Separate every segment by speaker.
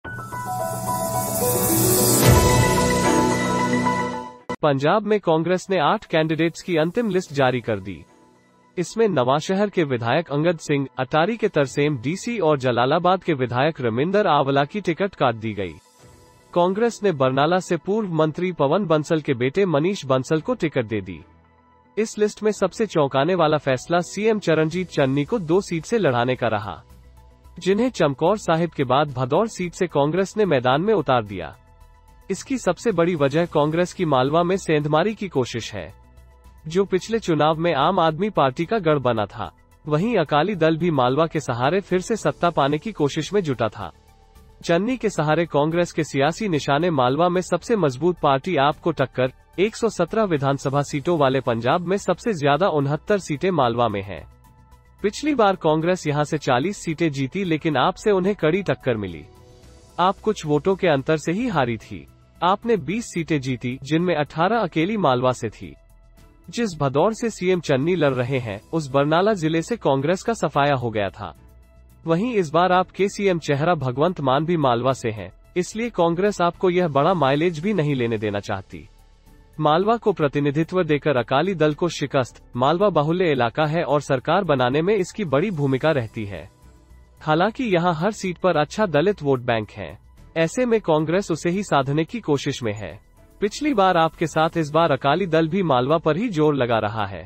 Speaker 1: पंजाब में कांग्रेस ने 8 कैंडिडेट्स की अंतिम लिस्ट जारी कर दी। इसमें नवांशहर के विधायक अंगद सिंह, अटारी के तरसेम डीसी और जलालाबाद के विधायक रमिंदर आंवला की टिकट काट दी गई। कांग्रेस ने बरनाला से पूर्व मंत्री पवन बंसल के बेटे मनीष बंसल को टिकट दे दी। इस लिस्ट में सबसे चौंकाने वाला फैसला सीएम चरणजीत चन्नी को 2 सीट से लड़ाने का रहा, जिन्हें चमकौर साहिब के बाद भदौर सीट से कांग्रेस ने मैदान में उतार दिया। इसकी सबसे बड़ी वजह कांग्रेस की मालवा में सेंधमारी की कोशिश है, जो पिछले चुनाव में आम आदमी पार्टी का गढ़ बना था। वहीं अकाली दल भी मालवा के सहारे फिर से सत्ता पाने की कोशिश में जुटा था। चन्नी के सहारे कांग्रेस के सियासी निशाने मालवा में सबसे मजबूत पार्टी आप को टक्कर 117 विधानसभा सीटों वाले पंजाब में सबसे ज्यादा 69 सीटें मालवा में हैं। पिछली बार कांग्रेस यहां से 40 सीटें जीती, लेकिन आप से उन्हें कड़ी टक्कर मिली। आप कुछ वोटों के अंतर से ही हारी थी। आपने 20 सीटें जीती, जिनमें 18 अकेली मालवा से थी। जिस भदौर से सीएम चन्नी लड़ रहे हैं, उस बरनाला जिले से कांग्रेस का सफाया हो गया था। वहीं इस बार आपके सीएम चेहरा भगवंत मान भी मालवा से हैं, इसलिए कांग्रेस आपको यह बड़ा माइलेज भी नहीं लेने देना चाहती। मालवा को प्रतिनिधित्व देकर अकाली दल को शिकस्त। मालवा बाहुल्य इलाका है और सरकार बनाने में इसकी बड़ी भूमिका रहती है। हालांकि यहां हर सीट पर अच्छा दलित वोट बैंक है। ऐसे में कांग्रेस उसे ही साधने की कोशिश में है। पिछली बार आपके साथ इस बार अकाली दल भी मालवा पर ही जोर लगा रहा है।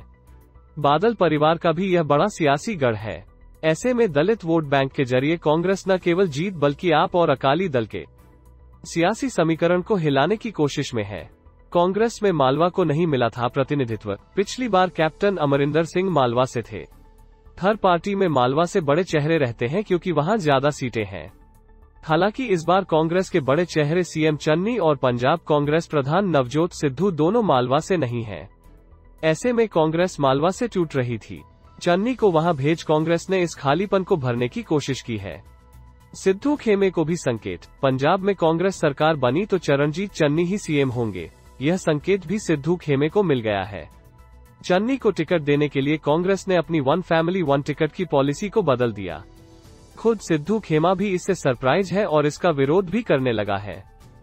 Speaker 1: बादल परिवार का भी यह बड़ा सियासी गढ़ है। ऐसे में दलित वोट बैंक के जरिए कांग्रेस न केवल जीत बल्कि आप और अकाली दल के सियासी समीकरण को हिलाने की कोशिश में है। कांग्रेस में मालवा को नहीं मिला था प्रतिनिधित्व। पिछली बार कैप्टन अमरिंदर सिंह मालवा से थे। हर पार्टी में मालवा से बड़े चेहरे रहते हैं क्योंकि वहां ज्यादा सीटें हैं। हालांकि इस बार कांग्रेस के बड़े चेहरे सीएम चन्नी और पंजाब कांग्रेस प्रधान नवजोत सिद्धू दोनों मालवा से नहीं हैं। ऐसे में कांग्रेस मालवा से टूट रही थी। चन्नी को वहां भेज कांग्रेस ने इस खालीपन को भरने की कोशिश की है। सिद्धू खेमे को भी संकेत। पंजाब में कांग्रेस सरकार बनी तो चरणजीत चन्नी ही सीएम होंगे, यह संकेत भी सिद्धू खेमे को मिल गया है। चन्नी को टिकट देने के लिए कांग्रेस ने अपनी 1 फैमिली 1 टिकट की पॉलिसी को बदल दिया। खुद सिद्धू खेमा भी इससे सरप्राइज है और इसका विरोध भी करने लगा है।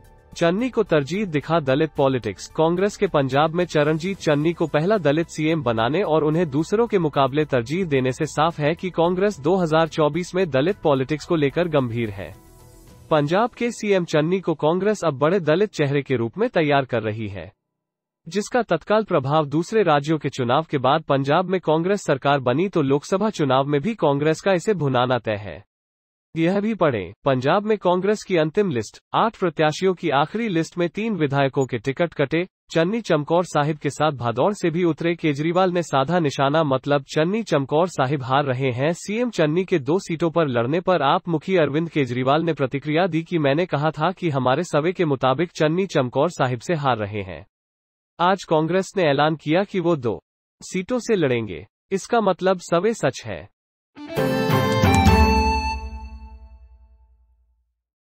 Speaker 1: चन्नी को तरजीह दिखा दलित पॉलिटिक्स। कांग्रेस के पंजाब में चरणजीत चन्नी को पहला दलित सीएम बनाने और उन्हें दूसरों के मुकाबले तरजीह देने से साफ है कि कांग्रेस 2024 में दलित पॉलिटिक्स को लेकर गंभीर है। पंजाब के सीएम चन्नी को कांग्रेस अब बड़े दलित चेहरे के रूप में तैयार कर रही है, जिसका तत्काल प्रभाव दूसरे राज्यों के चुनाव के बाद पंजाब में कांग्रेस सरकार बनी तो लोकसभा चुनाव में भी कांग्रेस का इसे भुनाना तय है। यह भी पढ़ें, पंजाब में कांग्रेस की अंतिम लिस्ट। 8 प्रत्याशियों की आखिरी लिस्ट में 3 विधायकों के टिकट कटे। चन्नी चमकौर साहिब के साथ भदौर से भी उतरे। केजरीवाल ने साधा निशाना, मतलब चन्नी चमकौर साहिब हार रहे हैं। सीएम चन्नी के 2 सीटों पर लड़ने पर आप मुखी अरविंद केजरीवाल ने प्रतिक्रिया दी कि मैंने कहा था कि हमारे सर्वे के मुताबिक चन्नी चमकौर साहिब से हार रहे हैं। आज कांग्रेस ने ऐलान किया कि वो 2 सीटों से लड़ेंगे। इसका मतलब सर्वे सच है।